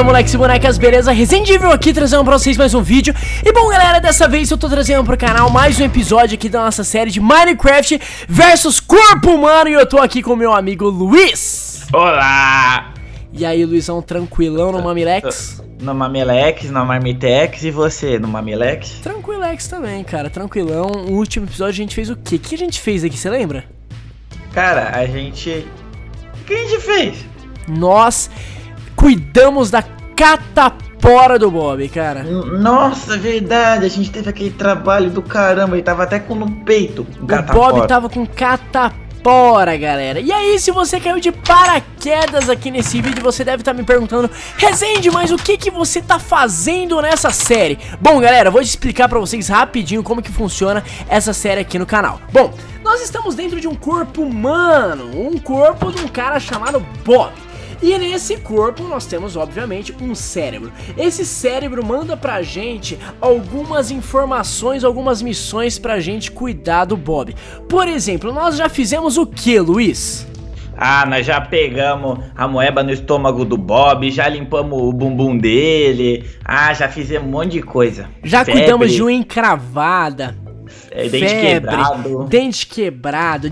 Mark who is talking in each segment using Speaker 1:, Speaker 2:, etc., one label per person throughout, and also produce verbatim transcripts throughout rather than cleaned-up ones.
Speaker 1: Fala, moleques e bonecas, beleza? Resendível aqui trazendo pra vocês mais um vídeo. E bom, galera, dessa vez eu tô trazendo pro canal mais um episódio aqui da nossa série de Minecraft versus Corpo Humano. E eu tô aqui com o meu amigo Luiz.
Speaker 2: Olá!
Speaker 1: E aí, Luizão, tranquilão no Mamilex?
Speaker 2: No Mamilex, no Marmitex. E você, no Mamilex?
Speaker 1: Tranquilex também, cara, tranquilão. No último episódio a gente fez o quê? O que a gente fez aqui, você lembra?
Speaker 2: Cara, a gente... O que a gente fez?
Speaker 1: Nós cuidamos da catapora do Bob, cara.
Speaker 2: Nossa, verdade, a gente teve aquele trabalho do caramba, ele tava até com no peito.
Speaker 1: O Bob tava com catapora, galera. E aí, se você caiu de paraquedas aqui nesse vídeo, você deve estar me perguntando: Resende, mas o que que você tá fazendo nessa série? Bom, galera, eu vou te explicar pra vocês rapidinho como que funciona essa série aqui no canal. Bom, nós estamos dentro de um corpo humano, um corpo de um cara chamado Bob. E nesse corpo nós temos, obviamente, um cérebro. Esse cérebro manda pra gente algumas informações, algumas missões pra gente cuidar do Bob. Por exemplo, nós já fizemos o que, Luiz?
Speaker 2: Ah, nós já pegamos a moeba no estômago do Bob, já limpamos o bumbum dele. Ah, já fizemos um monte de coisa.
Speaker 1: Já
Speaker 2: Febre.
Speaker 1: Cuidamos de unha encravada.
Speaker 2: É, dente
Speaker 1: febre,
Speaker 2: quebrado.
Speaker 1: Dente quebrado,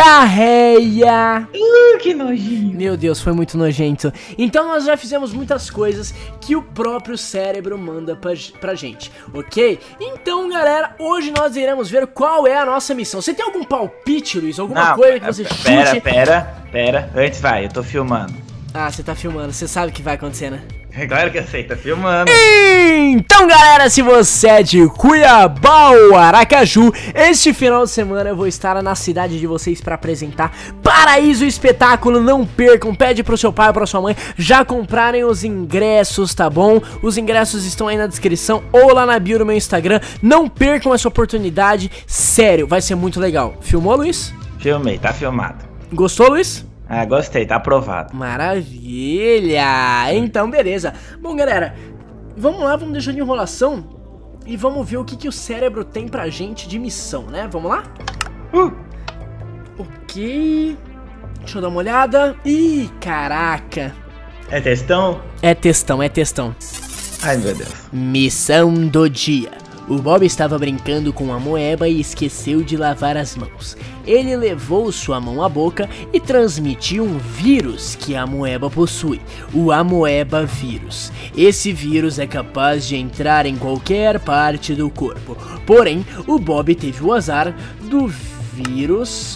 Speaker 1: diarreia.
Speaker 2: Uh, que nojinho.
Speaker 1: Meu Deus, foi muito nojento. Então nós já fizemos muitas coisas que o próprio cérebro manda pra, pra gente, ok? Então, galera, hoje nós iremos ver qual é a nossa missão. Você tem algum palpite, Luiz? Alguma
Speaker 2: Não,
Speaker 1: coisa que você chute?
Speaker 2: Pera, pera, pera. Antes vai, eu tô filmando.
Speaker 1: Ah, você tá filmando, você sabe o que vai acontecer, né?
Speaker 2: É claro que eu sei, tá filmando.
Speaker 1: Então, galera, se você é de Cuiabá ou Aracaju, este final de semana eu vou estar na cidade de vocês para apresentar Paraíso Espetáculo. Não percam, pede pro seu pai ou pra sua mãe já comprarem os ingressos, tá bom? Os ingressos estão aí na descrição ou lá na bio do meu Instagram. Não percam essa oportunidade, sério, vai ser muito legal. Filmou, Luiz?
Speaker 2: Filmei, tá filmado.
Speaker 1: Gostou, Luiz?
Speaker 2: Ah, gostei, tá aprovado.
Speaker 1: Maravilha! Então, beleza. Bom, galera, vamos lá, vamos deixar de enrolação e vamos ver o que, que o cérebro tem pra gente de missão, né? Vamos lá?
Speaker 2: Uh.
Speaker 1: Ok. Deixa eu dar uma olhada. Ih, caraca.
Speaker 2: É textão?
Speaker 1: É textão, é textão.
Speaker 2: Ai, meu Deus.
Speaker 1: Missão do dia. O Bob estava brincando com a moeba e esqueceu de lavar as mãos. Ele levou sua mão à boca e transmitiu um vírus que a moeba possui, o amoeba vírus. Esse vírus é capaz de entrar em qualquer parte do corpo. Porém, o Bob teve o azar do vírus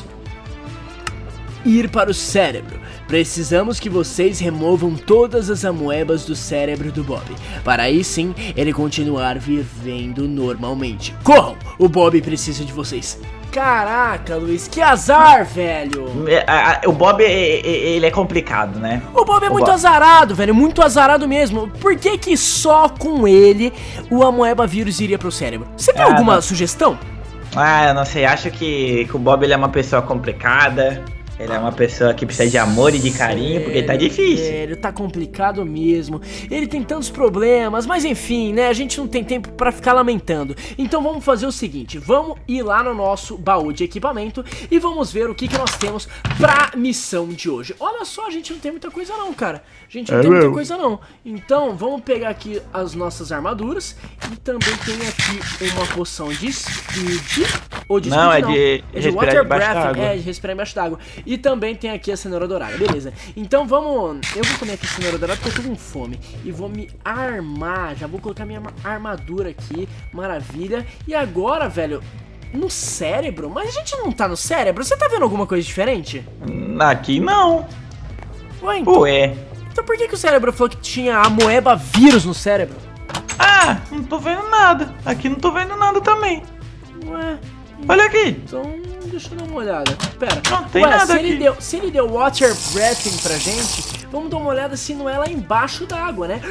Speaker 1: ir para o cérebro. Precisamos que vocês removam todas as amoebas do cérebro do Bob, para aí sim ele continuar vivendo normalmente. Corram! O Bob precisa de vocês. Caraca, Luiz, que azar, velho!
Speaker 2: É, a, a, o Bob, é, é, ele é complicado, né?
Speaker 1: O Bob é
Speaker 2: o
Speaker 1: muito
Speaker 2: Bob.
Speaker 1: azarado, velho, muito azarado mesmo. Por que que só com ele o amoeba vírus iria pro cérebro? Você tem
Speaker 2: Ah,
Speaker 1: alguma
Speaker 2: não.
Speaker 1: sugestão?
Speaker 2: Ah, eu não sei, acho que, que o Bob ele é uma pessoa complicada. Ele é uma pessoa que precisa de amor e de carinho, porque tá difícil.
Speaker 1: Sério, tá complicado mesmo. Ele tem tantos problemas, mas enfim, né? A gente não tem tempo pra ficar lamentando. Então vamos fazer o seguinte, vamos ir lá no nosso baú de equipamento e vamos ver o que que nós temos pra missão de hoje. Olha só, a gente não tem muita coisa não, cara. A gente não
Speaker 2: é
Speaker 1: tem
Speaker 2: meu.
Speaker 1: muita coisa não. Então vamos pegar aqui as nossas armaduras e também tem aqui uma poção de speed. Ou de
Speaker 2: Não,
Speaker 1: speed,
Speaker 2: é de
Speaker 1: é de
Speaker 2: respirar
Speaker 1: water
Speaker 2: debaixo
Speaker 1: breathing,
Speaker 2: d'água.
Speaker 1: é de respirar embaixo d'água. E também tem aqui a cenoura dourada, beleza. Então vamos... Eu vou comer aqui a cenoura dourada porque eu tô com fome. E vou me armar. Já vou colocar minha armadura aqui. Maravilha. E agora, velho... No cérebro? Mas a gente não tá no cérebro? Você tá vendo alguma coisa diferente?
Speaker 2: Aqui não.
Speaker 1: Ué, então,
Speaker 2: Ué.
Speaker 1: então por que que o cérebro falou que tinha a moeba vírus no cérebro?
Speaker 2: Ah, não tô vendo nada. Aqui não tô vendo nada também.
Speaker 1: Ué...
Speaker 2: Olha aqui.
Speaker 1: Então, deixa eu dar uma olhada. Pera.
Speaker 2: Não tem
Speaker 1: Ué,
Speaker 2: nada
Speaker 1: se ele
Speaker 2: aqui.
Speaker 1: deu, se ele deu water breathing pra gente, vamos dar uma olhada se não é lá embaixo da água, né?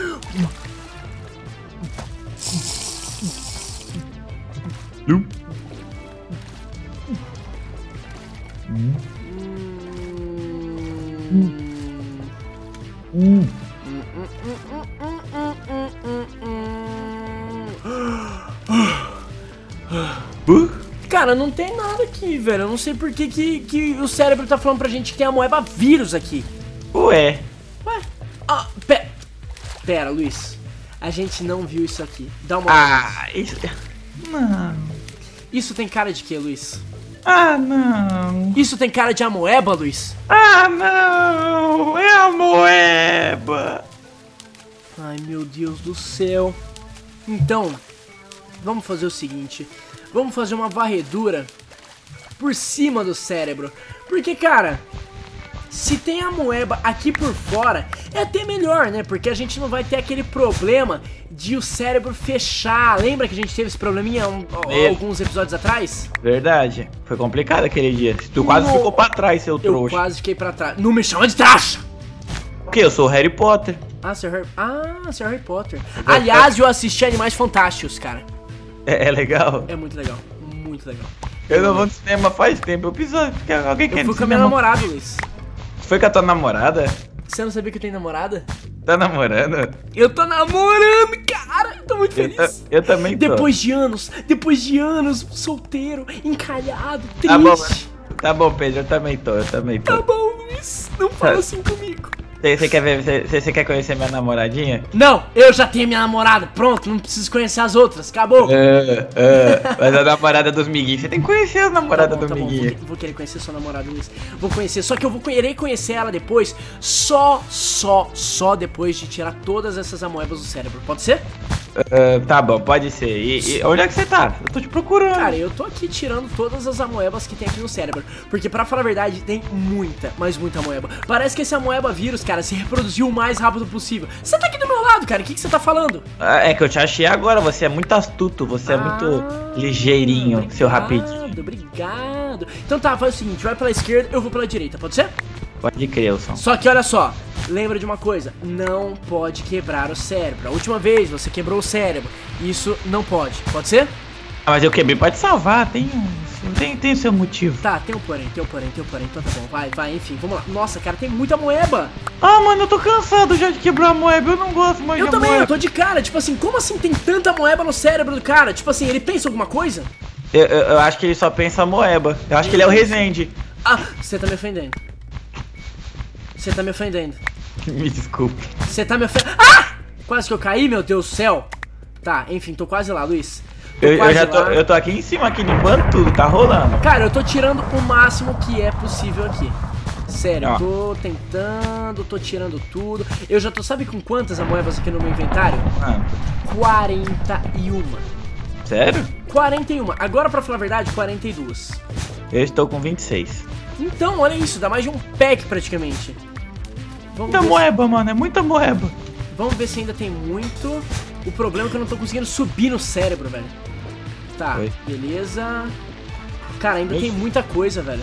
Speaker 2: Hum.
Speaker 1: Hum.
Speaker 2: Uh?
Speaker 1: Cara, não tem nada aqui, velho. Eu não sei por que, que, que o cérebro tá falando pra gente que tem a moeba vírus aqui.
Speaker 2: Ué.
Speaker 1: Ué? Ah, pera. Pera, Luiz. A gente não viu isso aqui. Dá uma olhada.
Speaker 2: Ah, isso... Não.
Speaker 1: Isso tem cara de quê, Luiz?
Speaker 2: Ah, não.
Speaker 1: Isso tem cara de amoeba, Luiz?
Speaker 2: Ah, não. É a moeba.
Speaker 1: Ai, meu Deus do céu. Então, vamos fazer o seguinte. Vamos fazer uma varredura por cima do cérebro. Porque, cara, se tem a moeba aqui por fora, é até melhor, né? Porque a gente não vai ter aquele problema de o cérebro fechar. Lembra que a gente teve esse probleminha um,
Speaker 2: É.
Speaker 1: alguns episódios atrás?
Speaker 2: Verdade. Foi complicado aquele dia. Tu quase
Speaker 1: No-
Speaker 2: ficou pra trás, seu
Speaker 1: Eu
Speaker 2: trouxa.
Speaker 1: quase fiquei pra trás. Não me chama de traxa!
Speaker 2: O quê? Eu sou o Harry Potter.
Speaker 1: Ah, seu Harry... Ah, seu Harry Potter. Aliás, eu assisti Animais Fantásticos, cara.
Speaker 2: É, é legal.
Speaker 1: É muito legal. Muito legal.
Speaker 2: Eu não vou no cinema faz tempo. Eu preciso... Alguém quer ir
Speaker 1: Eu
Speaker 2: no
Speaker 1: fui com a minha
Speaker 2: cinema?
Speaker 1: namorada, Luiz.
Speaker 2: Foi com a tua namorada?
Speaker 1: Você não sabia que eu tenho namorada?
Speaker 2: Tá namorando?
Speaker 1: Eu tô namorando, cara! Eu tô muito
Speaker 2: Eu, ta-
Speaker 1: feliz.
Speaker 2: eu também tô.
Speaker 1: Depois de anos, depois de anos, solteiro, encalhado, triste.
Speaker 2: Tá bom, tá bom, Pedro. Eu também tô. Eu também tô.
Speaker 1: Tá bom, Luiz. Não fala assim comigo.
Speaker 2: Você você quer ver? Você você quer conhecer minha namoradinha?
Speaker 1: Não, eu já tenho minha namorada. Pronto, não preciso conhecer as outras. Acabou.
Speaker 2: É, é. Mas a namorada dos Miguinhos. Você tem que conhecer a namorada
Speaker 1: Tá bom,
Speaker 2: do
Speaker 1: tá bom, vou,
Speaker 2: Miguinho.
Speaker 1: que- vou querer conhecer sua namorada, Luiz. Vou conhecer, só que eu vou querer conhecer ela depois, só, só, só depois de tirar todas essas amoebas do cérebro. Pode ser?
Speaker 2: É, tá bom, pode ser. E, e onde é que você tá? Eu tô te procurando.
Speaker 1: Cara, eu tô aqui tirando todas as amoebas que tem aqui no cérebro. Porque, pra falar a verdade, tem muita, mas muita amoeba. Parece que esse amoeba vírus, cara, se reproduziu o mais rápido possível. Você tá aqui do meu lado, cara. O que, que você tá falando?
Speaker 2: Ah, é que eu te achei agora. Você é muito astuto. Você é muito
Speaker 1: Ah,
Speaker 2: ligeirinho, seu rapidinho.
Speaker 1: Obrigado, obrigado. Então tá, faz o seguinte, vai pela esquerda, eu vou pela direita, pode ser?
Speaker 2: Pode crer, Wilson.
Speaker 1: Só que olha só, lembra de uma coisa, não pode quebrar o cérebro. A última vez você quebrou o cérebro, isso não pode, pode ser?
Speaker 2: Ah, mas eu quebrei. Pode salvar. Tem um. Tem, tem seu motivo.
Speaker 1: Tá, tem um porém, tem um porém, tem um porém, então tá bom, vai, vai, enfim, vamos lá. Nossa, cara, tem muita moeba.
Speaker 2: Ah, mano, eu tô cansado já de quebrar a moeba. Eu não gosto mais
Speaker 1: Eu
Speaker 2: de
Speaker 1: também,
Speaker 2: moeba.
Speaker 1: eu tô de cara, tipo assim, como assim tem tanta moeba no cérebro do cara? Tipo assim, ele pensa alguma coisa?
Speaker 2: Eu, eu, eu acho que ele só pensa moeba. Eu acho que ele é o Resende.
Speaker 1: Ah, você tá me ofendendo. Você tá me ofendendo.
Speaker 2: Me desculpe.
Speaker 1: Você tá me ofendendo. Ah! Quase que eu caí, meu Deus do céu. Tá, enfim, tô quase lá, Luiz. Tô
Speaker 2: Eu, eu
Speaker 1: quase
Speaker 2: já tô,
Speaker 1: lá.
Speaker 2: eu tô aqui em cima, aqui limpando tudo. Tá rolando.
Speaker 1: Cara, eu tô tirando o máximo que é possível aqui. Sério,
Speaker 2: Ó.
Speaker 1: eu tô tentando, tô tirando tudo. Eu já tô, sabe com quantas amoebas aqui no meu inventário?
Speaker 2: Ah,
Speaker 1: quarenta e um.
Speaker 2: sério?
Speaker 1: quarenta e um. Agora, pra falar a verdade, quarenta e dois.
Speaker 2: Eu estou com vinte e seis.
Speaker 1: Então, olha isso, dá mais de um pack praticamente. Vamos
Speaker 2: Muita
Speaker 1: ver,
Speaker 2: moeba, mano. É muita moeba.
Speaker 1: se, vamos ver se ainda tem muito. O problema é que eu não tô conseguindo subir no cérebro, velho. Tá,
Speaker 2: Oi.
Speaker 1: beleza. Cara, ainda
Speaker 2: Ixi.
Speaker 1: tem muita coisa, velho.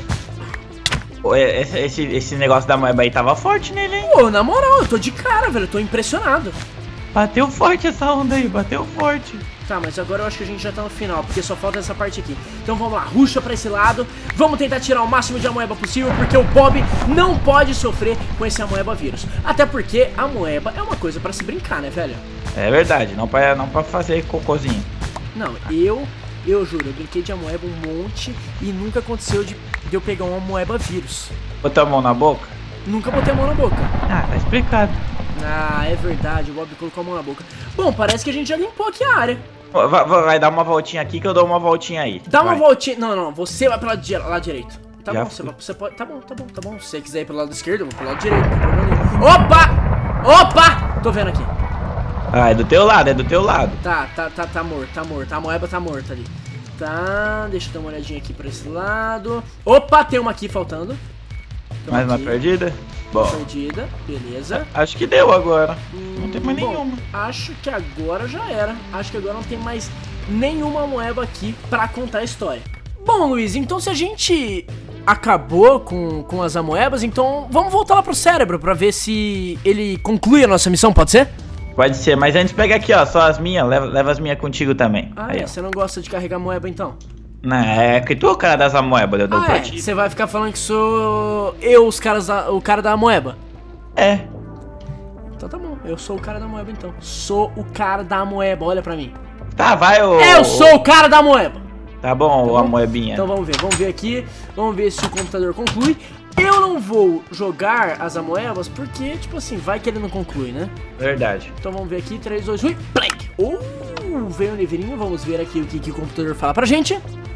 Speaker 2: Pô, Esse, esse, esse negócio da moeba aí tava forte nele, hein?
Speaker 1: Pô, na moral, eu tô de cara, velho. Eu tô impressionado.
Speaker 2: Bateu forte essa onda aí, bateu forte.
Speaker 1: Tá, mas agora eu acho que a gente já tá no final, porque só falta essa parte aqui. Então vamos lá, ruxa pra esse lado. Vamos tentar tirar o máximo de amoeba possível, porque o Bob não pode sofrer com esse amoeba vírus. Até porque a amoeba é uma coisa pra se brincar, né, velho?
Speaker 2: É verdade, não pra, não pra fazer cocôzinho.
Speaker 1: Não, eu, eu juro, eu brinquei de amoeba um monte e nunca aconteceu de, de eu pegar uma amoeba vírus.
Speaker 2: Botou a mão na boca?
Speaker 1: Nunca botei a mão na boca.
Speaker 2: Ah, tá explicado.
Speaker 1: Ah, é verdade, o Bob colocou a mão na boca. Bom, parece que a gente já limpou aqui a área.
Speaker 2: Vai, vai- vai dar uma voltinha aqui que eu dou uma voltinha aí.
Speaker 1: Dá uma
Speaker 2: Vai.
Speaker 1: voltinha. Não, não, você vai pro lado, di- lado direito. Tá
Speaker 2: Já
Speaker 1: bom, você,
Speaker 2: fui.
Speaker 1: vai- você pode. Tá bom, tá bom, tá bom. Se você quiser ir pro lado esquerdo, eu vou pro lado direito. Não tem problema nenhum. Opa! Opa! Tô vendo aqui.
Speaker 2: Ah, é do teu lado, é do teu lado.
Speaker 1: Tá, tá, tá, tá morto, tá morto. A moeba tá morta ali. Tá, deixa eu dar uma olhadinha aqui pra esse lado. Opa, tem uma aqui faltando. Tem
Speaker 2: Mais uma
Speaker 1: aqui,
Speaker 2: perdida? Bom,
Speaker 1: perdida, beleza.
Speaker 2: acho que deu agora. Não tem mais
Speaker 1: Bom,
Speaker 2: nenhuma.
Speaker 1: Acho que agora já era. Acho que agora não tem mais nenhuma moeba aqui pra contar a história. Bom, Luiz, então se a gente acabou com, com as amoebas, então vamos voltar lá pro cérebro pra ver se ele conclui a nossa missão, pode ser?
Speaker 2: Pode ser, mas antes pega aqui, ó, só as minhas, leva, leva as minhas contigo também.
Speaker 1: Ah,
Speaker 2: Aí,
Speaker 1: é,
Speaker 2: ó.
Speaker 1: você não gosta de carregar moeba então?
Speaker 2: Não, é que tu é o cara das amoebas, eu dou
Speaker 1: Ah,
Speaker 2: pra
Speaker 1: é,
Speaker 2: ti.
Speaker 1: você vai ficar falando que sou eu os caras da, o cara da moeba?
Speaker 2: É.
Speaker 1: Então tá bom, eu sou o cara da moeba então. Sou o cara da moeba, olha pra mim.
Speaker 2: Tá, vai, ô.
Speaker 1: Eu sou o cara da moeba!
Speaker 2: Tá bom, ô, a moebinha.
Speaker 1: Então vamos ver, vamos ver aqui, vamos ver se o computador conclui. Eu não vou jogar as amoebas porque, tipo assim, vai que ele não conclui, né?
Speaker 2: Verdade.
Speaker 1: Então vamos ver aqui, três, dois, um, blank! Uh, veio um livrinho, vamos ver aqui o que, que o computador fala pra gente.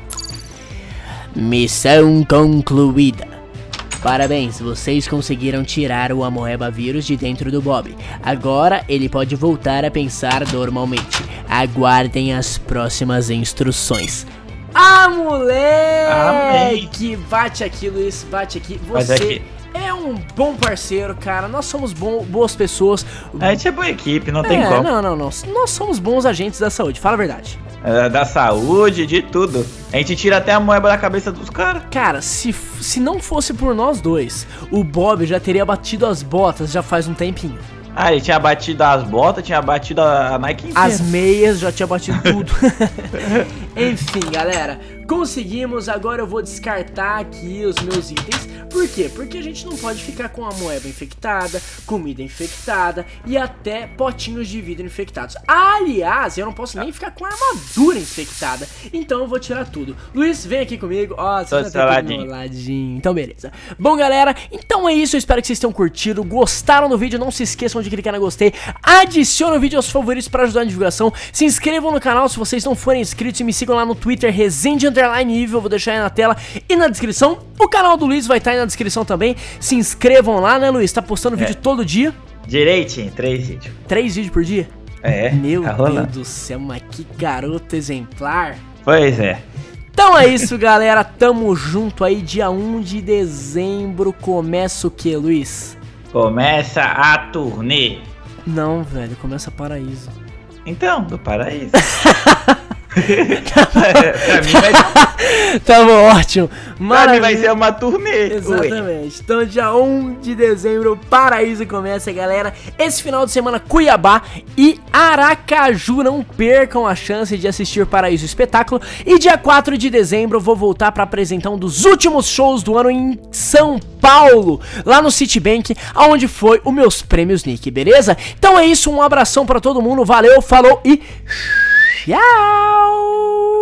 Speaker 1: Missão concluída. Parabéns, vocês conseguiram tirar o amoeba vírus de dentro do Bob. Agora ele pode voltar a pensar normalmente. Aguardem as próximas instruções. Ah, moleque! Amém. Bate aqui, Luiz, bate aqui. Você aqui. É um bom parceiro, cara. Nós somos bom, boas pessoas.
Speaker 2: A gente é boa equipe, não
Speaker 1: é,
Speaker 2: tem como.
Speaker 1: Não, não, não. Nós somos bons agentes da saúde, fala a verdade.
Speaker 2: É, da saúde, de tudo. A gente tira até a moeba da cabeça dos caras.
Speaker 1: Cara, se, se não fosse por nós dois, o Bob já teria batido as botas já faz um tempinho.
Speaker 2: Ah, ele tinha batido as botas, tinha batido a Nike inteira.
Speaker 1: As meias, já tinha batido tudo. Enfim, galera, conseguimos. Agora eu vou descartar aqui os meus itens. Por quê? Porque a gente não pode ficar com a moeba infectada, comida infectada e até potinhos de vidro infectados. Aliás, eu não posso nem ficar com a armadura infectada. Então eu vou tirar tudo. Luiz, vem aqui comigo. Ó, você já tá aqui do meu ladinho. Então beleza. Bom, galera, então é isso. Eu espero que vocês tenham curtido. Gostaram do vídeo? Não se esqueçam de clicar no gostei. Adicione o vídeo aos favoritos para ajudar na divulgação. Se inscrevam no canal se vocês não forem inscritos. E me sigam lá no Twitter, Resende Underline Evil. Vou deixar aí na tela e na descrição. O canal do Luiz vai estar aí na descrição também. Se inscrevam lá, né, Luiz? Tá postando vídeo é. todo dia.
Speaker 2: Direitinho, três vídeos.
Speaker 1: Três vídeos por dia?
Speaker 2: É.
Speaker 1: Meu tá Deus rolando. do céu, mas que garoto exemplar.
Speaker 2: Pois é.
Speaker 1: Então é isso, galera. Tamo junto aí. Dia um de dezembro. Começa o que, Luiz?
Speaker 2: Começa a turnê.
Speaker 1: Não, velho. Começa Paraíso.
Speaker 2: Então, do Paraíso. Pra mim vai ser...
Speaker 1: Tá bom, ótimo.
Speaker 2: Pra mim vai ser uma turnê.
Speaker 1: Exatamente. Ui. Então, dia um de dezembro, o Paraíso começa, galera. Esse final de semana, Cuiabá e Aracaju. Não percam a chance de assistir Paraíso Espetáculo. E dia quatro de dezembro, eu vou voltar pra apresentar um dos últimos shows do ano em São Paulo, lá no Citibank, onde foi os meus prêmios Nick, beleza? Então é isso, um abração pra todo mundo. Valeu, falou e... tchau!